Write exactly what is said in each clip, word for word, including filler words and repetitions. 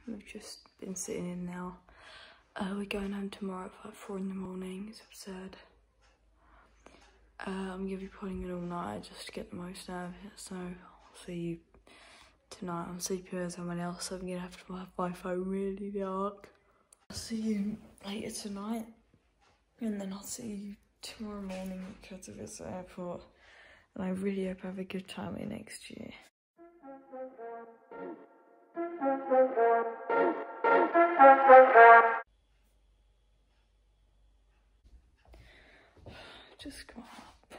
We've just been sitting in now. Uh, we're going home tomorrow at like four in the morning. It's absurd. Uh, I'm gonna be putting it all night just to get the most out of it. So I'll see you tonight. I'm sleeping with someone else, so I'm gonna have to have my phone really dark. I'll see you later tonight, and then I'll see you tomorrow morning because of this airport. And I really hope I have a good time here next year. Just got up.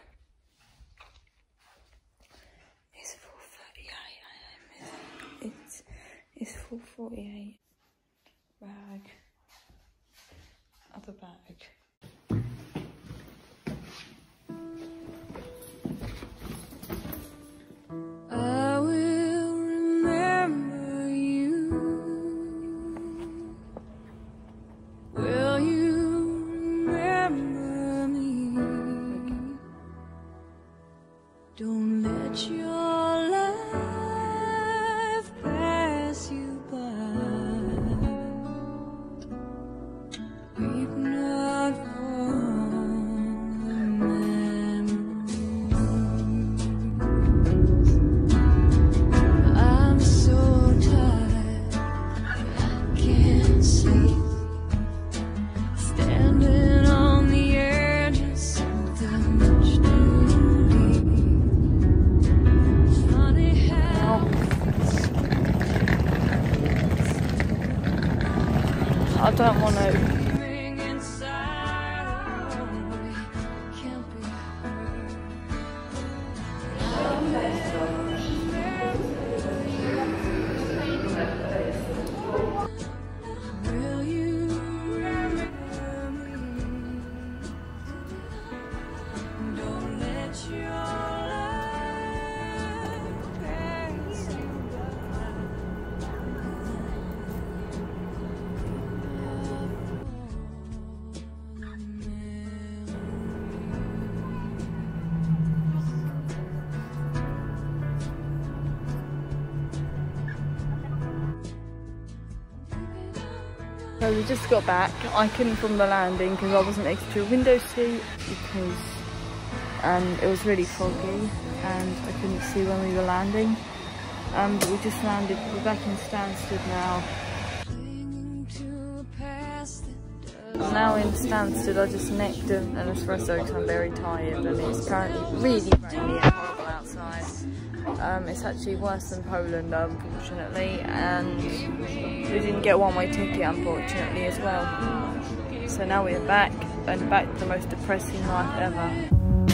It's four thirty-eight. It's it's four forty-eight. Bag. Other bag. I will remember you. Will you remember me? Don't let your life pass you by. Weep not for the memories. I'm so tired, I can't sleep. Standing on the edge of something much too deep. Funny how I don't want to. So we just got back. I couldn't film the landing because I wasn't next to a window seat because um, it was really foggy and I couldn't see when we were landing. Um, but we just landed. We're back in Stansted now. I'm now in Stansted. I just necked an espresso because I'm very tired and it's currently really rainy and horrible outside. Um, it's actually worse than Poland, unfortunately, and we didn't get a one-way ticket, unfortunately, as well. So now we're back, and back to the most depressing life ever.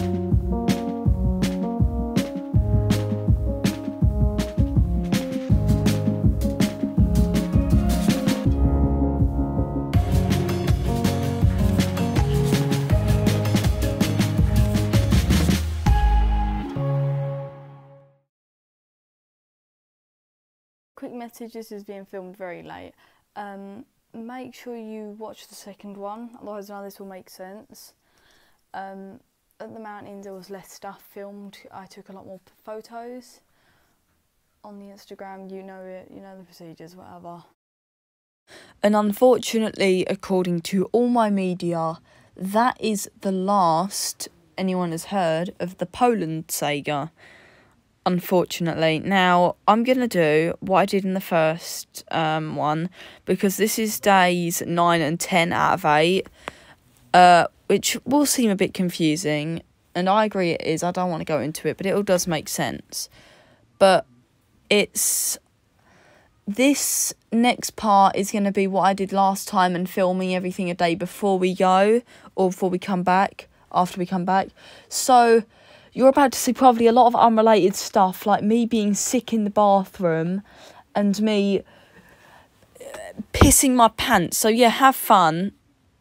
Quick message, this is being filmed very late. Um, make sure you watch the second one, otherwise none of this will make sense. Um, at the mountains there was less stuff filmed. I took a lot more photos. On the Instagram, you know it, you know the procedures, whatever. And unfortunately, according to all my media, that is the last anyone has heard of the Poland saga. Unfortunately. Now, I'm going to do what I did in the first um, one, because this is days nine and ten out of eight, uh, which will seem a bit confusing, and I agree it is. I don't want to go into it, but it all does make sense. But it's... This next part is going to be what I did last time and filming everything a day before we go, or before we come back, after we come back. So... You're about to see probably a lot of unrelated stuff, like me being sick in the bathroom and me pissing my pants. So yeah, have fun.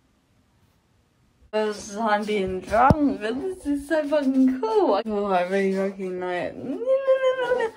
Because I'm being drunk, but this is so fucking cool. Oh, I really fucking like it.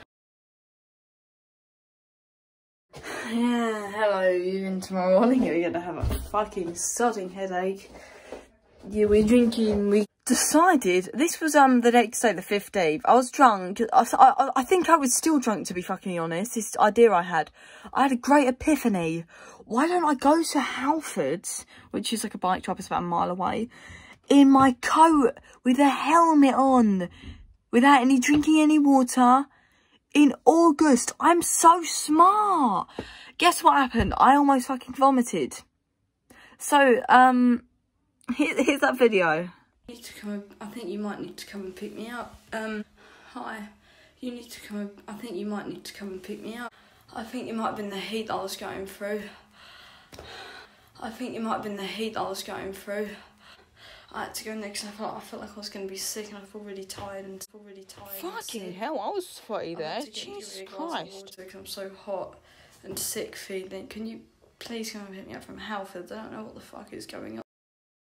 Yeah, hello, even tomorrow morning you're gonna have a fucking sodding headache. Yeah, we're drinking, we decided, this was um the next day, the fifteenth. I was drunk. I, I, I think I was still drunk, to be fucking honest. This idea I had. I had a great epiphany. Why don't I go to Halfords, which is like a bike shop, it's about a mile away, in my coat with a helmet on, without any drinking any water, in August? I'm so smart. Guess what happened? I almost fucking vomited. So, um, here, here's that video. You need to come. I think you might need to come and pick me up. Um, hi. You need to come. I think you might need to come and pick me up. I think it might have been the heat I was going through. I think it might have been the heat I was going through. I had to go next. I felt, I felt like I was going to be sick, and I feel really tired and feel really tired. Fucking hell, I was sweaty there. Jesus Christ. Because I'm so hot and sick feeling. Can you please come and pick me up from Halfords? I don't know what the fuck is going on.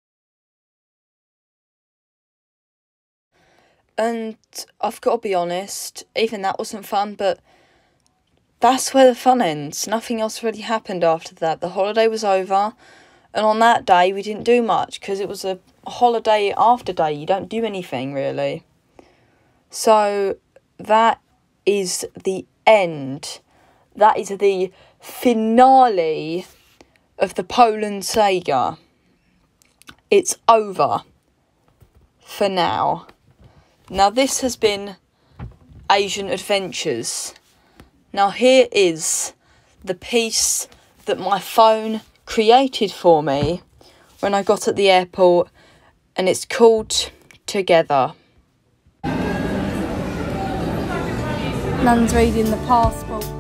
And I've got to be honest, even that wasn't fun, but that's where the fun ends. Nothing else really happened after that. The holiday was over, and on that day we didn't do much because it was a holiday after day. You don't do anything really. So that is the end. That is the finale of the Poland saga. It's over for now. Now this has been Asian Adventures. Now here is the piece that my phone created for me when I got at the airport, and it's called Together. Nan's reading the passport